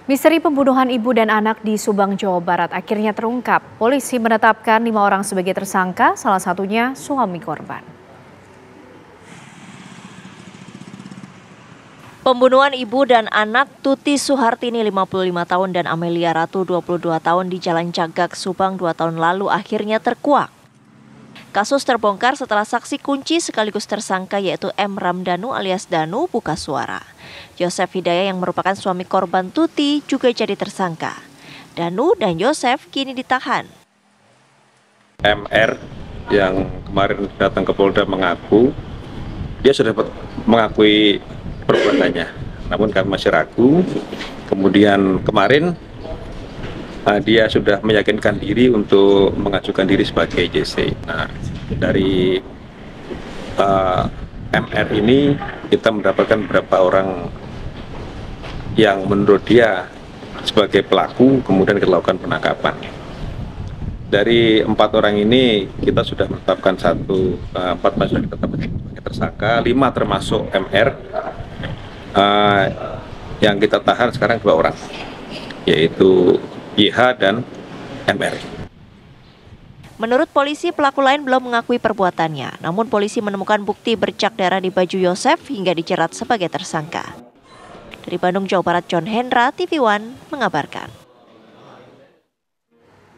Misteri pembunuhan ibu dan anak di Subang, Jawa Barat akhirnya terungkap. Polisi menetapkan 5 orang sebagai tersangka, salah satunya suami korban. Pembunuhan ibu dan anak Tuti Suhartini 55 tahun dan Amelia Ratu 22 tahun di Jalan Cagak, Subang 2 tahun lalu akhirnya terkuak. Kasus terbongkar setelah saksi kunci sekaligus tersangka yaitu M. Ramdhanu alias Danu buka suara. Yosef Hidayah yang merupakan suami korban Tuti juga jadi tersangka. Danu dan Yosef kini ditahan. MR yang kemarin datang ke Polda mengaku dia sudah mengakui perbuatannya, namun kami masih ragu. Kemudian kemarin dia sudah meyakinkan diri untuk mengajukan diri sebagai JC. Nah, dari MR ini kita mendapatkan beberapa orang yang menurut dia sebagai pelaku, kemudian kita lakukan penangkapan. Dari 4 orang ini kita sudah menetapkan 4 sudah ditetapkan sebagai tersangka, 5 termasuk MR. Yang kita tahan sekarang 2 orang, yaitu YH dan MR. Menurut polisi, pelaku lain belum mengakui perbuatannya. Namun polisi menemukan bukti bercak darah di baju Yosef hingga dijerat sebagai tersangka. Dari Bandung, Jawa Barat, John Hendra, TV One mengabarkan.